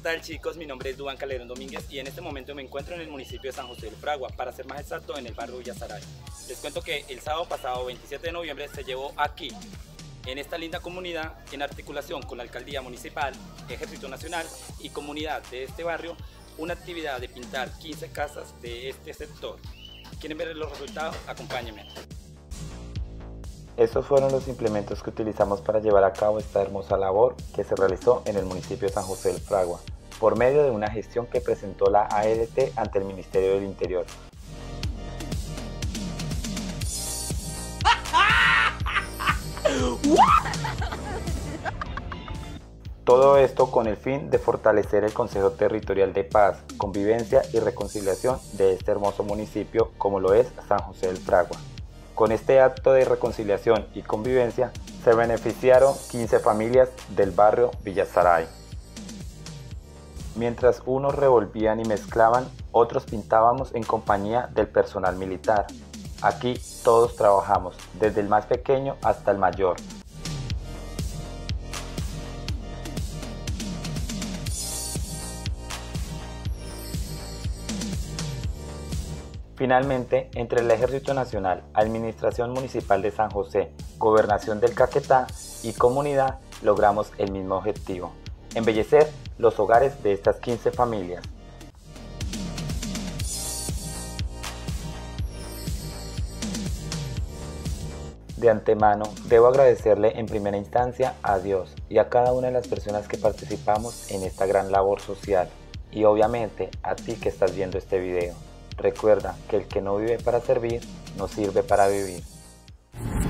tal, chicos? Mi nombre es Duván Calderón Domínguez y en este momento me encuentro en el municipio de San José del Fragua, para ser más exacto en el barrio Villa Saray. Les cuento que el sábado pasado, 27 de noviembre, se llevó aquí, en esta linda comunidad, en articulación con la Alcaldía Municipal, Ejército Nacional y comunidad de este barrio, una actividad de pintar 15 casas de este sector. ¿Quieren ver los resultados? Acompáñenme. Estos fueron los implementos que utilizamos para llevar a cabo esta hermosa labor que se realizó en el municipio de San José del Fragua, por medio de una gestión que presentó la ALT ante el Ministerio del Interior. Todo esto con el fin de fortalecer el Consejo Territorial de Paz, Convivencia y Reconciliación de este hermoso municipio como lo es San José del Fragua. Con este acto de reconciliación y convivencia se beneficiaron 15 familias del barrio Villa Saray. Mientras unos revolvían y mezclaban, otros pintábamos en compañía del personal militar. Aquí todos trabajamos, desde el más pequeño hasta el mayor. Finalmente, entre el Ejército Nacional, Administración Municipal de San José, Gobernación del Caquetá y Comunidad, logramos el mismo objetivo: embellecer los hogares de estas 15 familias. De antemano, debo agradecerle en primera instancia a Dios y a cada una de las personas que participamos en esta gran labor social, y obviamente a ti que estás viendo este video. Recuerda que el que no vive para servir, no sirve para vivir.